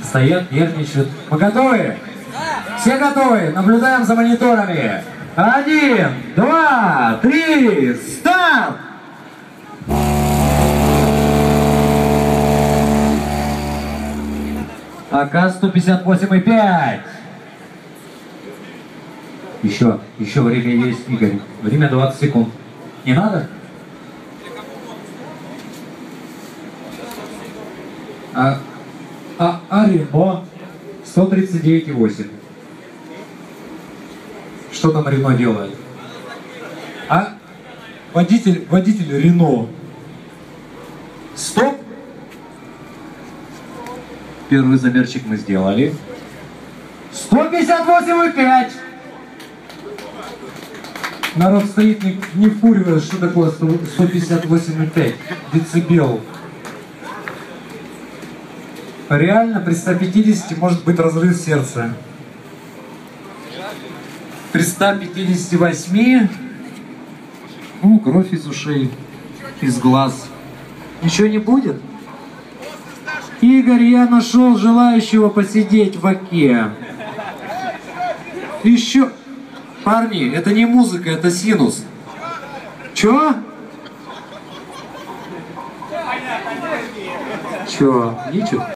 стоят, нервничают. Мы готовы? Все готовы? Наблюдаем за мониторами. 1, 2, 3, старт! АК 158,5. Еще время есть, Игорь. Время 20 секунд. Не надо? Рено 139,8. Что там Рено делает? Водитель Рено. Стоп. Первый замерчик мы сделали. 158,5. Народ стоит, не вкуривает, что такое 158,5 децибел. Реально при 150 может быть разрыв сердца. При 158, кровь из ушей, из глаз. Ничего не будет? Игорь, я нашел желающего посидеть в оке. Еще... Парни, это не музыка, это синус. Чё? Чё? Ничего.